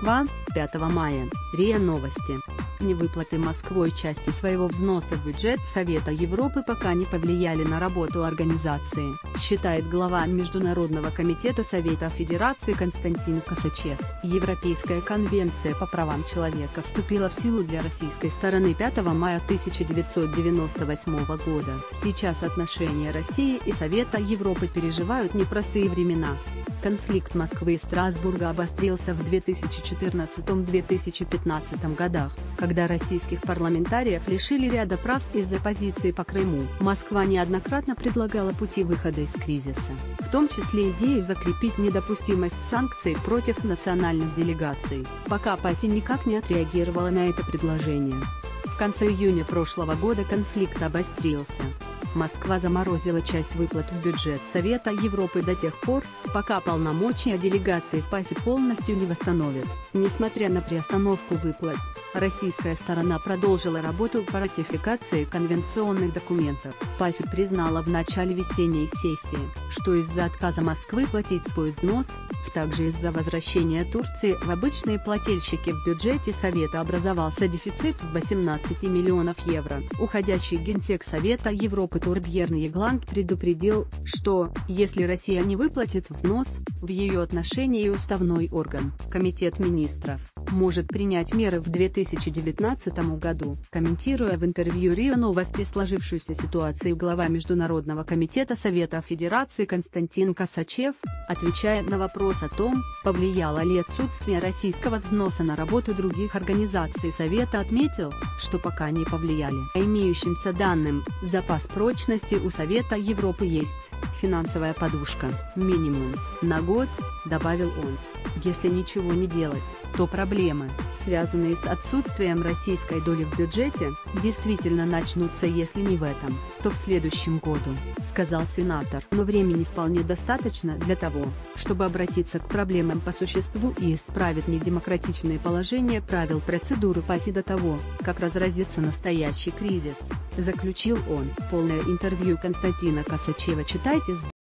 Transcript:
Москва, 5 мая, РИА Новости. Невыплаты Москвой части своего взноса в бюджет Совета Европы пока не повлияли на работу организации, считает глава Международного комитета Совета Федерации Константин Косачев. Европейская конвенция по правам человека вступила в силу для российской стороны 5 мая 1998 года. Сейчас отношения России и Совета Европы переживают непростые времена. Конфликт Москвы и Страсбурга обострился в 2014-2015 годах, когда российских парламентариев лишили ряда прав из-за позиции по Крыму. Москва неоднократно предлагала пути выхода из кризиса, в том числе идею закрепить недопустимость санкций против национальных делегаций. Пока ПАСЕ никак не отреагировала на это предложение. В конце июня прошлого года конфликт обострился. Москва заморозила часть выплат в бюджет Совета Европы до тех пор, пока полномочия делегации в ПАСЕ полностью не восстановят. Несмотря на приостановку выплат, российская сторона продолжила работу по ратификации конвенционных документов. ПАСЕ признала в начале весенней сессии, что из-за отказа Москвы платить свой взнос, также из-за возвращения Турции в обычные плательщики в бюджете Совета образовался дефицит в 18 миллионов евро. Уходящий генсек Совета Европы Торбьерн Ягланд предупредил, что, если Россия не выплатит взнос, в ее отношении уставной орган, Комитет министров, может принять меры в 2019 году. Комментируя в интервью РИА Новости сложившуюся ситуацию, глава Международного комитета Совета Федерации Константин Косачев, отвечая на вопрос о том, повлияло ли отсутствие российского взноса на работу других организаций Совета, отметил, что пока не повлияли. По имеющимся данным, запас прочности у Совета Европы есть, финансовая подушка, минимум, на год, добавил он. Если ничего не делать, то проблемы, связанные с отсутствием российской доли в бюджете, действительно начнутся, если не в этом, то в следующем году, сказал сенатор. Но времени вполне достаточно для того, чтобы обратиться к проблемам по существу и исправить недемократичные положения правил процедуры ПАСЕ до того, как разразится настоящий кризис, заключил он. Полное интервью Константина Косачева читайте здесь.